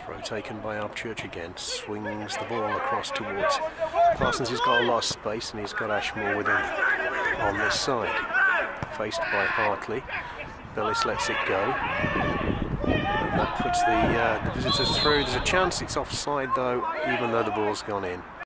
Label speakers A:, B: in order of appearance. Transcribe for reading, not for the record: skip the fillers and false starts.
A: Throw taken by Alvechurch again, swings the ball across towards Parsons. He's got a lot of space and he's got Ashmore with him on this side. Faced by Hartley, Bellis lets it go. And that puts the visitors through. There's a chance it's offside though, even though the ball's gone in.